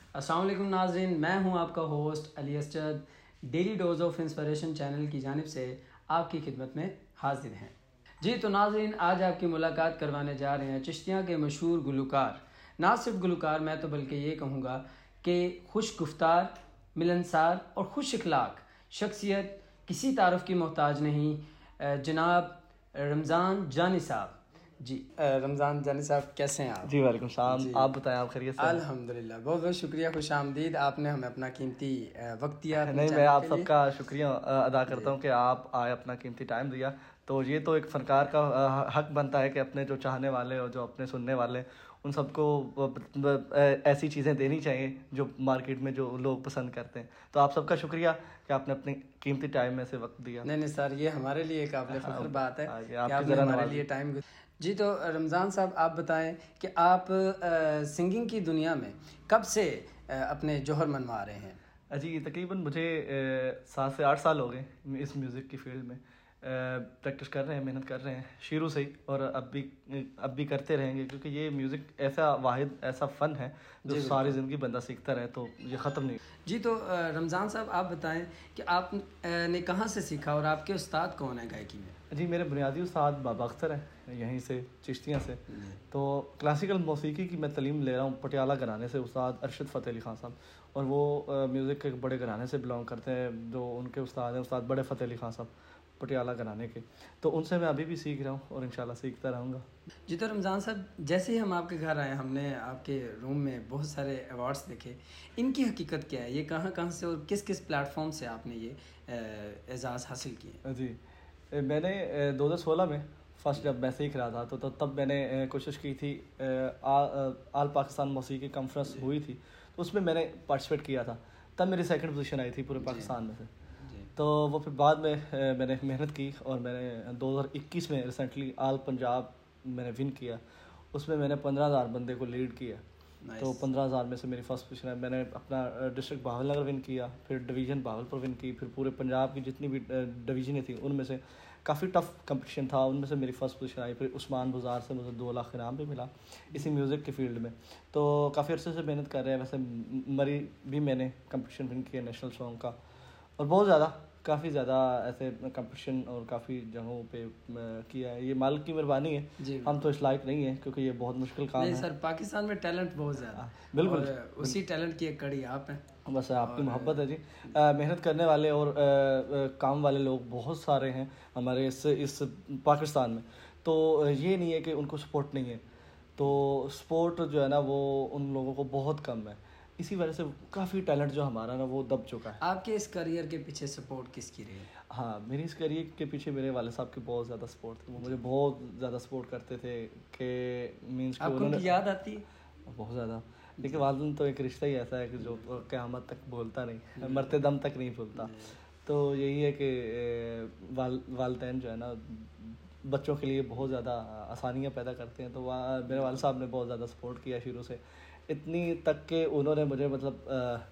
अस्सलाम वालेकुम नाज़रीन, मैं हूं आपका host Ali Asjad. Daily dose of inspiration channel की जानिब से आपकी खिदमत में हाजिर हैं। जी तो नाज़रीन, आज आपकी मुलाकात करवाने जा रहे हैं चिश्तिया के मशहूर गुलकार, ना सिर्फ गुलकार मैं तो बल्कि ये कहूँगा कि खुश गुफ्तार, मिलनसार और खुश अखलाक शख्सियत, किसी तारुफ की मोहताज नहीं, जनाब रमज़ान जानी साहब। जी रमज़ान जानी साहब, कैसे हैं आप? जी वालेकुम सलाम। आप बताएं, आप खैरियत से? अल्हम्दुलिल्लाह, बहुत बहुत शुक्रिया, खुश आमदीद। आपने हमें अपना कीमती वक्त दिया। नहीं, मैं आप सबका शुक्रिया अदा करता हूँ कि आप आए, अपना कीमती टाइम दिया। तो ये तो एक फनकार का हक बनता है कि अपने जो चाहने वाले और जो अपने सुनने वाले उन सबको ऐसी चीज़ें देनी चाहिए जो मार्केट में जो लोग पसंद करते हैं। तो आप सबका शुक्रिया कि आपने अपने कीमती टाइम में से वक्त दिया। नहीं सर, ये हमारे लिए काबिल फ़ख्र बात है कि आपने हमारे लिए टाइम। जी तो रमज़ान साहब, आप बताएं कि आप सिंगिंग की दुनिया में कब से अपने जौहर मनवा रहे हैं? जी तकरीबन मुझे 7 से 8 साल हो गए इस म्यूज़िक की फील्ड में। प्रैक्टिस कर रहे हैं, मेहनत कर रहे हैं शुरू से ही, और अब भी करते रहेंगे, क्योंकि ये म्यूज़िक ऐसा वाहिद ऐसा फ़न है जो सारी ज़िंदगी बंदा सीखता रहे तो ये ख़त्म नहीं। जी तो रमज़ान साहब, आप बताएं कि आपने कहाँ से सीखा और आपके उस्ताद कौन है गायकी में? जी मेरे बुनियादी उस्ताद बाबा अख्तर हैं, यहीं से चिश्तियाँ से। तो क्लासिकल मौसीकी की मैं तालीम ले रहा हूँ पटियाला घराने से, उस्ताद अरशद फ़तेह अली ख़ान साहब, और वो म्यूज़िक के बड़े घराने से बिलोंग करते हैं। जो उनके उस्ताद हैं, उस्ताद बड़े फ़तेह अली ख़ान साहब, पटियाला घराने के। तो उनसे मैं अभी भी सीख रहा हूँ और इंशाल्लाह सीखता रहूँगा। जी तो रमज़ान साहब, जैसे ही हम आपके घर आए, हमने आपके रूम में बहुत सारे अवार्ड्स देखे। इनकी हकीकत क्या है? ये कहाँ कहाँ से और किस किस प्लेटफॉर्म से आपने ये एजाज़ हासिल किए? जी मैंने 2016 में फर्स्ट जब मैं सीख रहा था तो तब मैंने कोशिश की थी। आल पाकिस्तान मौसीकी कॉन्फ्रेंस हुई थी, तो उसमें मैंने पार्टिसिपेट किया था। तब मेरी सेकंड पोजीशन आई थी पूरे पाकिस्तान में से। तो वो फिर बाद में मैंने मेहनत की और मैंने 2021 में रिसेंटली आल पंजाब मैंने विन किया। उसमें मैंने 15,000 बंदे को लीड किया। तो 15,000 में से मेरी फर्स्ट पोजीशन है। मैंने अपना डिस्ट्रिक्ट भावलनगर विन किया, फिर डिवीज़न भावलपुर विन की, फिर पूरे पंजाब की जितनी भी डिवीज़नें थी उनमें से काफ़ी टफ कंपटीशन था, उनमें से मेरी फर्स्ट पोजीशन आई। फिर उस्मान बाज़ार से मुझे 2 लाख इनाम भी मिला इसी म्यूज़िक के फील्ड में। तो काफ़ी अर्से से मेहनत कर रहे हैं। वैसे मरी भी मैंने कंपटीशन विन किया नेशनल सॉन्ग का, और बहुत ज़्यादा काफ़ी ज़्यादा ऐसे कंपटीशन और काफ़ी जगहों पे किया है। ये मालिक की मेहरबानी है, हम तो इस लायक नहीं है क्योंकि ये बहुत मुश्किल काम है। सर, पाकिस्तान में टैलेंट बहुत ज़्यादा, बिल्कुल, उसी टैलेंट की एक कड़ी आप हैं। बस आपकी मोहब्बत है जी। मेहनत करने वाले और काम वाले लोग बहुत सारे हैं हमारे इस पाकिस्तान में। तो ये नहीं है कि उनको सपोर्ट नहीं है, तो सपोर्ट जो है ना वो उन लोगों को बहुत कम है। इसी वजह से काफ़ी टैलेंट जो हमारा ना वो दब चुका है। आपके इस करियर के पीछे सपोर्ट किसकी रही? हाँ, मेरी इस करियर के पीछे मेरे वाले साहब की बहुत ज़्यादा सपोर्ट थी। वो मुझे बहुत ज़्यादा सपोर्ट करते थे कि मीन्स आपको उनकी याद आती है? बहुत ज़्यादा। देखिए, वालिदैन तो एक रिश्ता ही ऐसा है कि जो क़यामत तक भूलता नहीं, मरते दम तक नहीं भूलता। तो यही है कि वालिदैन जो है ना बच्चों के लिए बहुत ज़्यादा आसानियाँ पैदा करते हैं। तो वहाँ मेरे वाले साहब ने बहुत ज़्यादा सपोर्ट किया शुरू से, इतनी तक के उन्होंने मुझे मतलब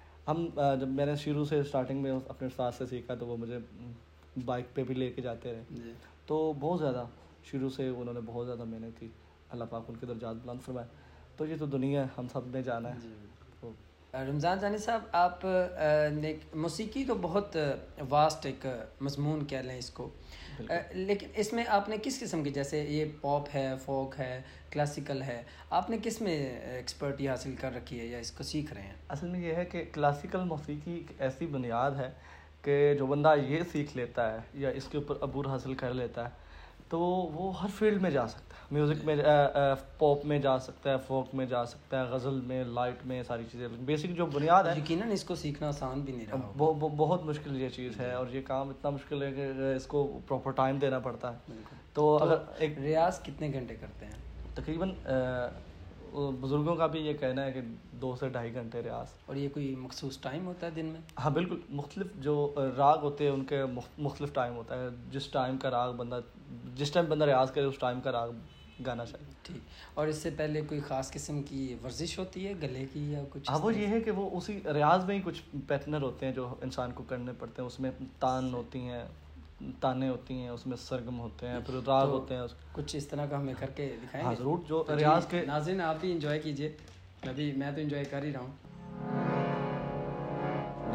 जब मैंने शुरू से स्टार्टिंग में अपने उस्ताद से सीखा तो वो मुझे बाइक पे भी लेके जाते रहे। तो बहुत ज़्यादा शुरू से उन्होंने बहुत ज़्यादा मेहनत की। अल्लाह पाक उनके दर्जात बुलंद फरमाए। तो ये तो दुनिया है, हम सब ने जाना है। तो रमज़ान जानी साहब, आप ने मौसीकी तो बहुत वास्ट एक मज़मून कह लें इसको, लेकिन इसमें आपने किस किस्म की, जैसे ये पॉप है, फोक है, क्लासिकल है, आपने किस में एक्सपर्टी हासिल कर रखी है या इसको सीख रहे हैं? असल में ये है कि क्लासिकल मौसीकी एक ऐसी बुनियाद है कि जो बंदा ये सीख लेता है या इसके ऊपर अबूर हासिल कर लेता है तो वो हर फील्ड में जा सकता है। म्यूज़िक में पॉप में जा सकता है, फोक में जा सकता है, गज़ल में, लाइट में, सारी चीज़ें बेसिक जो बुनियाद है। यकीनन इसको सीखना आसान भी नहीं रहा। बहुत मुश्किल ये चीज़ है, और ये काम इतना मुश्किल है कि इसको प्रॉपर टाइम देना पड़ता है। तो अगर एक रियाज़ कितने घंटे करते हैं? तकरीबन बुज़ुर्गों का भी ये कहना है कि 2 से ढाई घंटे रियाज। और ये कोई मखसूस टाइम होता है दिन में? हाँ बिल्कुल, मुख्तलिफ जो राग होते हैं उनके मुख्तलिफ टाइम होता है। जिस टाइम का राग बंदा जिस टाइम बंदा रियाज करे उस टाइम का राग गाना चाहिए। ठीक। और इससे पहले कोई ख़ास किस्म की वर्जिश होती है गले की या कुछ? हाँ, वो ये है कि वो उसी रियाज में ही कुछ पैटर्न होते हैं जो इंसान को करने पड़ते हैं। उसमें तान होती हैं, ताने होती हैं, उसमें सरगम होते हैं, फिर राग होते हैं। कुछ इस तरह का हमें करके दिखाएंगे? हाँ ज़रूर, जो रियाज के नाज़रीन आप भी इंजॉय कीजिए, मैं तो इंजॉय कर ही रहा हूँ।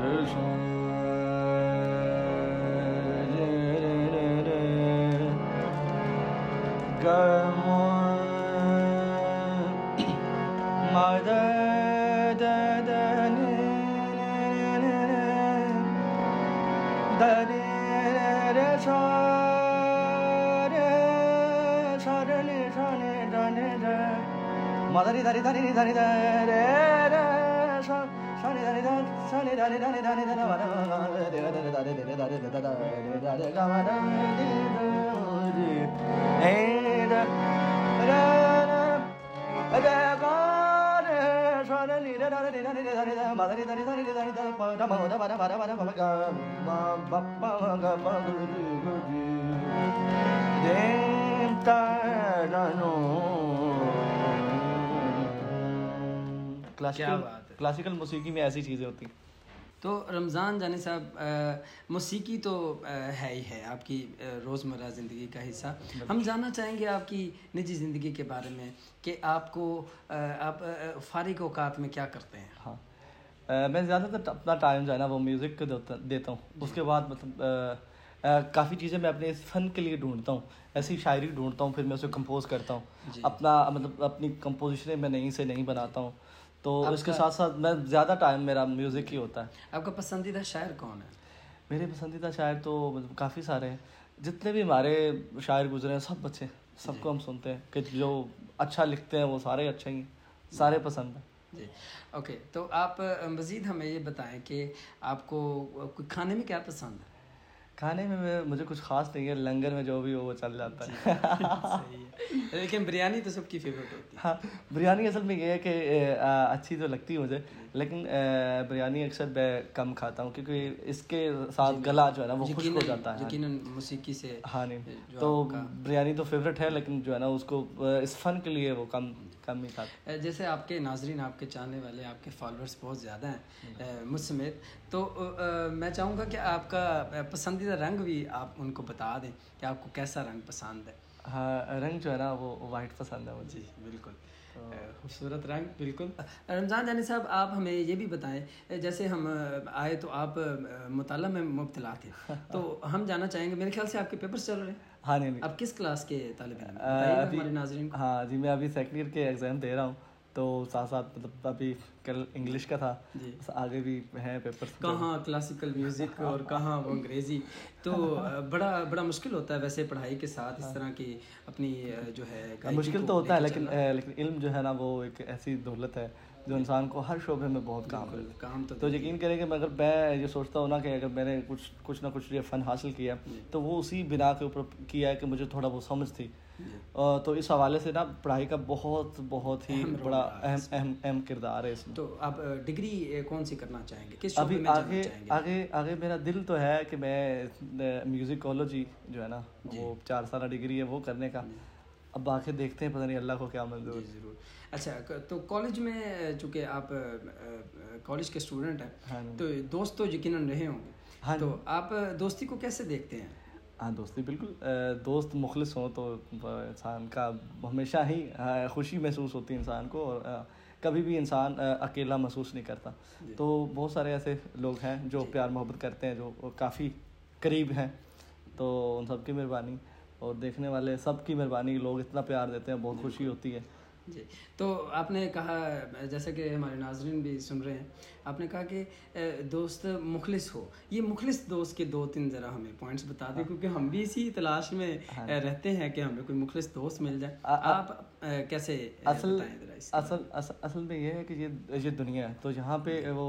क्लासिकल मौसीकी में ऐसी चीज़ें होती हैं। तो रमज़ान जानी साहब, मौसीकी तो है ही है आपकी रोज़मर्रा ज़िंदगी का हिस्सा। हम जानना चाहेंगे आपकी निजी ज़िंदगी के बारे में कि आपको आप फ़ारिग औक़ात में क्या करते हैं? हाँ, मैं ज़्यादातर अपना टाइम जो है ना वो म्यूज़िक को देता हूँ। उसके बाद मतलब काफ़ी चीज़ें मैं अपने इस फ़न के लिए ढूंढता हूँ, ऐसी शायरी ढूंढता हूँ, फिर मैं उसे कंपोज़ करता हूँ। अपना मतलब अपनी कंपोजिशनें मैं नई से नहीं बनाता हूँ, तो इसके साथ साथ मैं ज़्यादा टाइम मेरा म्यूज़िक ही होता है। आपका पसंदीदा शायर कौन है? मेरे पसंदीदा शायर तो मतलब काफ़ी सारे हैं, जितने भी हमारे शायर गुजरे हैं सब अच्छे, सबको हम सुनते हैं कि जो अच्छा लिखते हैं वो सारे अच्छे ही, सारे पसंद हैं जी। ओके, तो आप मज़ीद हमें ये बताएं कि आपको कोई खाने में क्या पसंद है? खाने में मुझे कुछ ख़ास नहीं है, लंगर में जो भी हो वो चल जाता है। सही है। लेकिन बिरयानी तो सबकी फेवरेट होती है। हाँ, बिरयानी असल में ये है कि अच्छी तो लगती है मुझे, लेकिन बिरयानी अक्सर मैं कम खाता हूँ क्योंकि इसके साथ गला जो है ना वो खुश्क हो जाता है। यकीनन मौसीकी से। हाँ नहीं, तो बिरयानी तो फेवरेट है, लेकिन जो है ना उसको इस फ़न के लिए वो कम ही खाता। जैसे आपके नाजरीन, आपके चाहने वाले, आपके फॉलोअर्स बहुत ज़्यादा हैं मुझ समेत, तो मैं चाहूँगा कि आपका पसंदीदा रंग भी आप उनको बता दें कि आपको कैसा रंग पसंद है। हाँ, रंग जो है ना वो वाइट पसंद है मुझे। जी बिल्कुल, खूबसूरत रंग। बिल्कुल। रमज़ान जानी साहब, आप हमें ये भी बताएं, जैसे हम आए तो आप मुताला में मुब्तला थे, तो हम जानना चाहेंगे, मेरे ख्याल से आपके पेपर्स चल रहे हैं। हाँ नहीं, आप किस क्लास के तालिब इल्म हैं हमारे नाज़रीन को? हाँ जी, मैं अभी सेकंड ईयर के एग्ज़ाम दे रहा हूँ, तो साथ साथ मतलब अभी कल इंग्लिश का था, आगे भी हैं पेपर्स। कहाँ क्लासिकल म्यूज़िक और कहाँ वो अंग्रेज़ी, तो बड़ा मुश्किल होता है वैसे पढ़ाई के साथ इस तरह की अपनी जो है। मुश्किल तो होता है, लेकिन इल्म जो है ना वो एक ऐसी दौलत है जो इंसान को हर शोबे में बहुत काम तो यकीन करेंगे, अगर मैं ये सोचता हूँ ना कि अगर मैंने कुछ ना कुछ ये फ़न हासिल किया तो वो उसी बिना के ऊपर किया है कि मुझे थोड़ा बहुत समझ थी, तो इस हवाले से ना पढ़ाई का बहुत ही बड़ा अहम किरदार है इसमें। तो आप डिग्री कौन सी करना चाहेंगे, किस अभी आगे मेरा दिल तो है कि मैं म्यूज़िकोलॉजी जो है ना वो 4 साल डिग्री है वो करने का, अब आके देखते हैं, पता नहीं अल्लाह को क्या मंजूर। ज़रूर। अच्छा, तो कॉलेज में चूँकि आप कॉलेज के स्टूडेंट हैं, हाँ, तो दोस्त तो यकीनन रहे होंगे। हाँ, तो आप दोस्ती को कैसे देखते हैं? हाँ, दोस्ती बिल्कुल, दोस्त मुखलिस हों तो इंसान का हमेशा ही खुशी महसूस होती है इंसान को, और कभी भी इंसान अकेला महसूस नहीं करता। तो बहुत सारे ऐसे लोग हैं जो प्यार मोहब्बत करते हैं, जो काफ़ी करीब हैं, तो उन सब की मेहरबानी और देखने वाले सब की मेहरबानी, लोग इतना प्यार देते हैं, बहुत खुशी होती है जी। तो आपने कहा, जैसे कि हमारे नाजरीन भी सुन रहे हैं, आपने कहा कि दोस्त मुखलिस हो, ये मुखलिस दोस्त के 2-3 ज़रा हमें पॉइंट्स बता दें, क्योंकि हम भी इसी तलाश में रहते हैं कि हमें कोई मुखलिस दोस्त मिल जाए। आप कैसे बताएं ज़रा? असल में ये है कि ये दुनिया है, तो यहाँ पे वो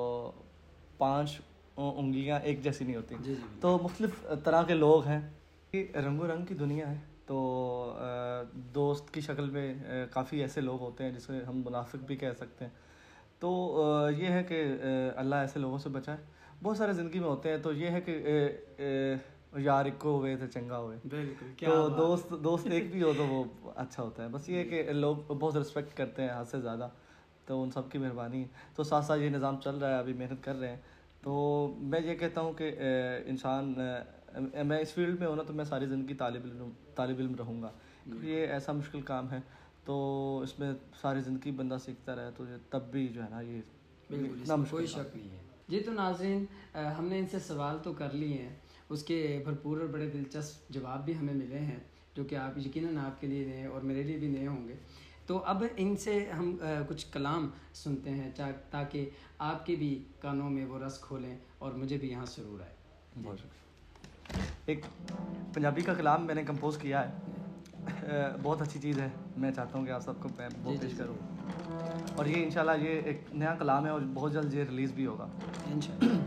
5 उंगलियाँ एक जैसी नहीं होती, तो मुख्तलिफ तरह के लोग हैं, रंगो रंग की दुनिया है। तो दोस्त की शक्ल में काफ़ी ऐसे लोग होते हैं जिसे हम मुनाफिक भी कह सकते हैं, तो ये है कि अल्लाह ऐसे लोगों से बचाए। बहुत सारे ज़िंदगी में होते हैं, तो ये है कि यार इक्को हुए थे चंगा हुए, तो दोस्त एक भी हो तो वो अच्छा होता है। बस ये है कि लोग बहुत रिस्पेक्ट करते हैं हद से ज़्यादा, तो उन सब की मेहरबानी। तो साथ साथ ये निज़ाम चल रहा है, अभी मेहनत कर रहे हैं, तो मैं ये कहता हूँ कि इंसान, मैं इस फील्ड में हूँ ना, तो मैं सारी ज़िंदगी तालिब इल्म रहूँगा, क्योंकि ये ऐसा मुश्किल काम है, तो इसमें सारी ज़िंदगी बंदा सीखता रहे, तो ये तब भी जो है ना ये बिल्कुल कोई शक नहीं है। जी तो नाज़रीन, हमने इनसे सवाल तो कर लिए हैं, उसके भरपूर और बड़े दिलचस्प जवाब भी हमें मिले हैं, जो कि आप यकीनन आपके लिए नए और मेरे लिए भी नए होंगे। तो अब इनसे हम कुछ कलाम सुनते हैं ताकि आपके भी कानों में वो रस खोलें और मुझे भी यहाँ सुरूर आए। बहुत शुक्रिया। एक पंजाबी का कलाम मैंने कंपोज किया है, बहुत अच्छी चीज़ है, मैं चाहता हूँ कि आप सबको मैं वो पेश करूँ। और ये इंशाल्लाह ये एक नया कलाम है और बहुत जल्द ये रिलीज़ भी होगा इंशाल्लाह।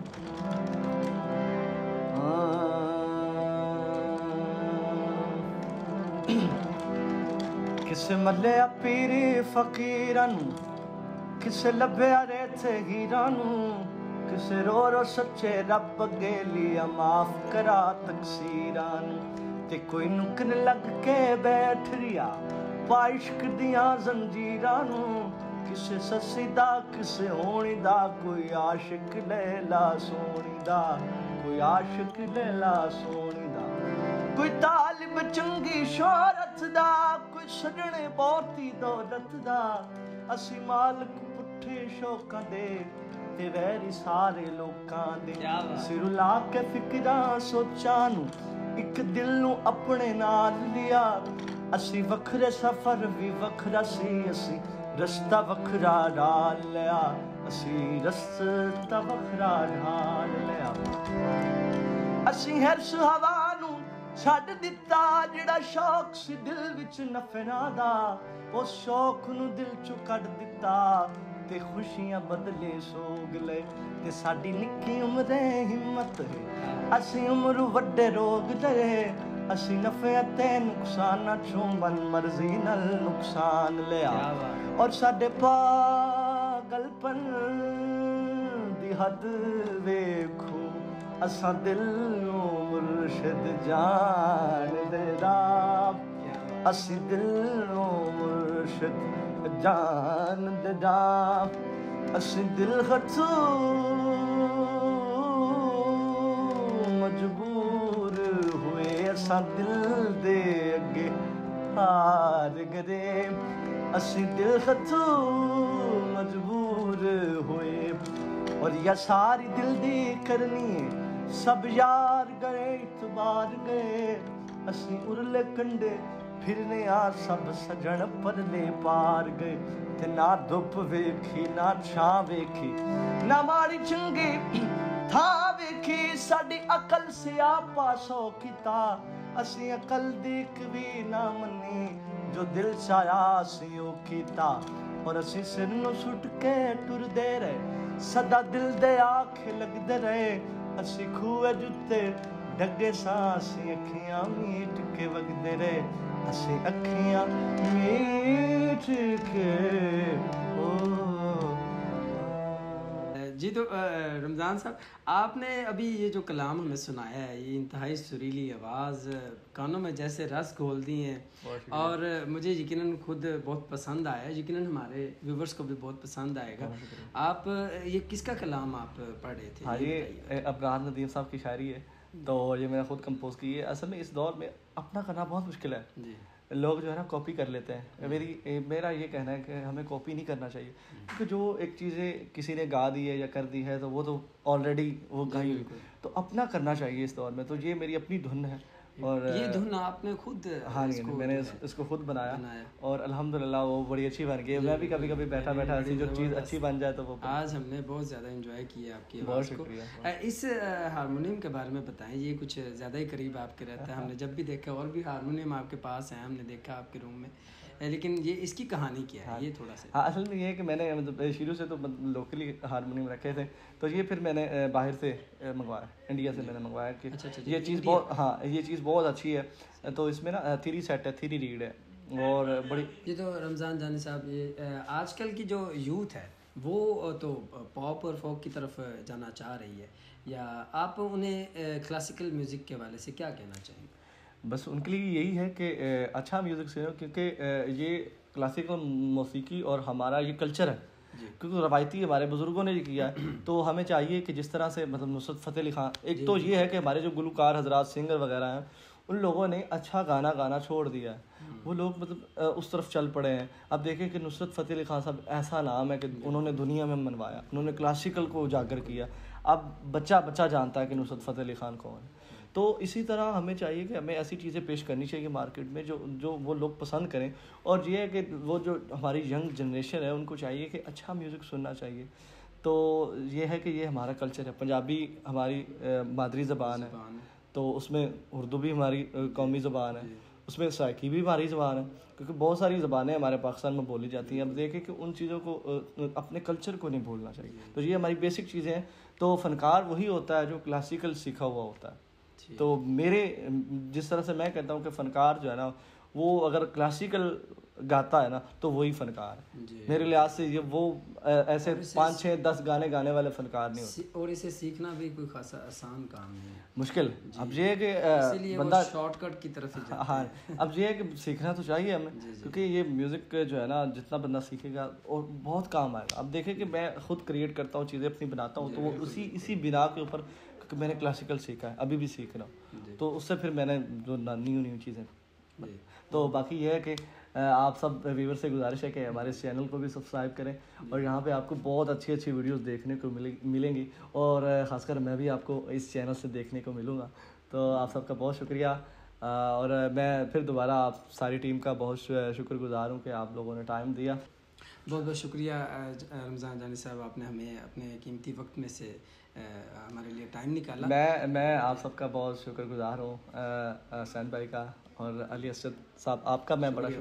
किसे मल्लिया पीरी फकीरां नूं, किसे लभ्या रेथे हीरां नूं, किसे रो रो सच्चे रब अगे लिया माफ करा तकसीरां नूं, ते कोई नुकन लग के बैठ रिया पाइश्क दियां जंजीरां नूं, किसे सस्सी दा किसे होनी दा, कोई आशिक लैला सोनी दा, कोई आशिक लैला सोनी दा, कोई तालिब चंगी शोहरत दा, कोई सजने बहुती दौलत दा, असी मालक पुठे शौकां दे ते वैरी सारे लोकां दे, सिर ला के फिकरां सोचां नूं एक दिल नूं अपने नाल लिया, असी वखरे सफर भी वखरा सी, असी रस्ता वखरा ढाल लिया, असी रस्ता वखरा ढाल लिया, असी हर्ष हवा नूं छड्ड दिता, जिहड़ा शौक सी दिल विच नफरा दा, उस शौक नूं दिल चों कढ दिता, ते खुशियां बदले सोग ले, ते साडी निक्की उमरे हिम्मत है, असी उम्र वड्डे रोग दे, असी नफे ते नुकसानां चों मन मर्जी नाल नुकसान लिया, और साडे पागलपन दी हद वेखो, असां दिल नूं मुर्शिद जान दे राम, असी दिल नूं मुर्शिद जान दे राम, असी दिल हथों मजबूर हुए, असां दिल दे अगे हार गए, असी दिल हथों मजबूर हुए, और या सारी दिल दी करनी सब यार गए इतबार गए, असी उरले कंडे फिरने आ सब सजन परले पार गए, ते ना धुप वेखी ना छां वेखी ना माड़ी चंगी था वेखी, साडी अकल से आपा सो कीता, असी अकल देख भी ना मनी, जो दिल चाया असी ओ कीता, और असी सिर नूं सुट के टुरदे रहे, सदा दिल दे आखे लगदे रहे, असी खूहे जुत्ते डगे सां, असी अखियां मीट के वगदे रहे, असी अखियां मीट के जी तो रमज़ान साहब, आपने अभी ये जो कलाम हमें सुनाया है, ये इंतहाई सुरीली आवाज़, कानों में जैसे रस घोल दी हैं, और मुझे यकीनन खुद बहुत पसंद आया, यकीनन हमारे व्यूवर्स को भी बहुत पसंद आएगा। आप ये किसका कलाम आप पढ़ रहे थे? हाँ, ये अफगान नदीम साहब की शायरी है, तो ये मैंने खुद कंपोज की है। असल में इस दौर में अपना करना बहुत मुश्किल है जी। लोग जो है ना कॉपी कर लेते हैं। मेरा ये कहना है कि हमें कॉपी नहीं करना चाहिए, क्योंकि जो एक चीज़ें किसी ने गा दी है या कर दी है तो वो तो ऑलरेडी वो गाई, तो अपना करना चाहिए इस दौर में। तो ये मेरी अपनी धुन है, और ये धुन आपने खुद? हाँ, मैंने इसको खुद बनाया और अल्हम्दुलिल्लाह वो बड़ी अच्छी बन गई। मैं भी कभी कभी बैठा बैठा ऐसी जो चीज़ अच्छी बन जाए तो वो आज हमने बहुत ज़्यादा एंजॉय किया आपकी आवाज़ को। इस हारमोनियम के बारे में बताएं, ये कुछ ज़्यादा ही करीब आपके रहता है। हमने जब भी देखा, और भी हारमोनियम आपके पास है, हमने देखा आपके रूम में, लेकिन ये इसकी कहानी क्या है? ये थोड़ा सा। हाँ, असल में ये है कि मैंने मतलब शुरू से तो लोकली हारमोनियम रखे थे, तो ये फिर मैंने बाहर से मंगवाया, इंडिया से मैंने मंगवाया कि ये चीज़ बहुत, हाँ ये चीज़ बहुत अच्छी है। तो इसमें ना 3 सेट है, 3 रीड है, और बड़ी। ये तो रमज़ान जानी साहब, ये आजकल की जो यूथ है वो तो पॉप और फोक की तरफ जाना चाह रही है, या आप उन्हें क्लासिकल म्यूज़िक के हवाले से क्या कहना चाहेंगे? बस उनके लिए यही है कि अच्छा म्यूज़िक से हो, क्योंकि ये क्लासिकल मौसीकी और हमारा ये कल्चर है, क्योंकि रवायती हमारे बुज़ुर्गों ने ये किया है। तो हमें चाहिए कि जिस तरह से मतलब नुसरत फ़तेह अली खान, एक तो ये है कि हमारे जो गुलकार हजरात सिंगर वगैरह हैं उन लोगों ने अच्छा गाना गाना छोड़ दिया है, वो लोग मतलब उस तरफ चल पड़े हैं। अब देखें कि नुसरत फ़तेह अली खान साहब ऐसा नाम है कि उन्होंने दुनिया में मनवाया, उन्होंने क्लासिकल को उजागर किया। अब बच्चा बच्चा जानता है कि नुसरत फ़तेह अली खान कौन है। तो इसी तरह हमें चाहिए कि हमें ऐसी चीज़ें पेश करनी चाहिए मार्केट में जो जो वो लोग पसंद करें। और ये है कि वो जो हमारी यंग जनरेशन है उनको चाहिए कि अच्छा म्यूज़िक सुनना चाहिए। तो ये है कि ये हमारा कल्चर है, पंजाबी हमारी मादरी ज़बान है, तो उसमें उर्दू भी हमारी कौमी ज़बान है, उसमें सराइकी भी हमारी ज़बान है, क्योंकि बहुत सारी ज़बानें हमारे पाकिस्तान में बोली जाती हैं। अब देखें कि उन चीज़ों को अपने कल्चर को नहीं भूलना चाहिए। तो ये हमारी बेसिक चीज़ें हैं। तो फ़नकार वही होता है जो क्लासिकल सीखा हुआ होता है। तो मेरे जिस तरह से मैं कहता हूँ कि फ़नकार जो है ना, वो अगर क्लासिकल गाता है ना तो वही फ़नकार है मेरे लिहाज से। ये वो ऐसे 5, 6, 10 गाने गाने वाले फ़नकार नहीं होते। और इसे सीखना भी कोई खासा आसान काम नहीं है, मुश्किल। अब ये है कि बंदा शॉर्टकट की तरफ ही जाता है। हाँ, अब ये है कि सीखना तो चाहिए हमें, क्योंकि ये म्यूज़िक जो है ना जितना बंदा सीखेगा और बहुत काम आएगा। अब देखें कि मैं खुद क्रिएट करता हूँ चीज़ें, अपनी बनाता हूँ, तो वो इसी बिना के ऊपर, क्योंकि मैंने क्लासिकल सीखा है, अभी भी सीख रहा हूँ, तो उससे फिर मैंने जो न्यू चीज़ें। तो बाकी ये है कि आप सब व्यूअर से गुजारिश है कि हमारे इस चैनल को भी सब्सक्राइब करें, और यहाँ पे आपको बहुत अच्छी अच्छी वीडियोस देखने को मिलेंगी, और ख़ासकर मैं भी आपको इस चैनल से देखने को मिलूँगा। तो आप सबका बहुत शुक्रिया, और मैं फिर दोबारा आप सारी टीम का बहुत शुक्रगुजार हूँ कि आप लोगों ने टाइम दिया। बहुत बहुत शुक्रिया रमज़ान जानी साहब, आपने हमें अपने कीमती वक्त में से हमारे लिए टाइम निकाला। मैं आप सबका बहुत शुक्रगुजार हूँ, सैन भाई का और अली असद साहब, आपका मैं बड़ा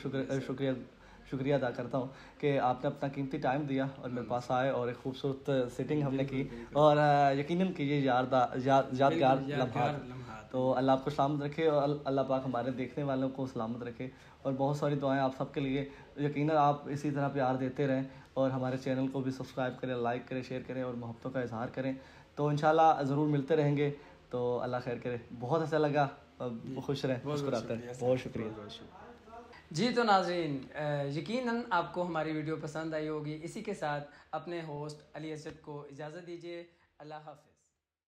शुक्रिया अदा करता हूँ कि आपने अपना कीमती टाइम दिया और मेरे पास आए, और एक खूबसूरत सिटिंग हमने की, और यकीनन कि ये यादगार लम्हात। तो अल्लाह आपको सलामत रखे, और अल्लाह पाक हमारे देखने वालों को सलामत रखे, और बहुत सारी दुआएं आप सबके लिए। यकीनन आप इसी तरह प्यार देते रहें, और हमारे चैनल को भी सब्सक्राइब करें, लाइक करें, शेयर करें, और मोहब्बतों का इजहार करें। तो इंशाल्लाह ज़रूर मिलते रहेंगे। तो अल्लाह खैर करे। बहुत अच्छा लगा, खुश रहें, मुस्कुराते रहें। बहुत शुक्रिया। जी तो नाज़रीन, यकीनन आपको हमारी वीडियो पसंद आई होगी। इसी के साथ अपने होस्ट अली असद को इजाज़त दीजिए। अल्लाह हाफ़िज़।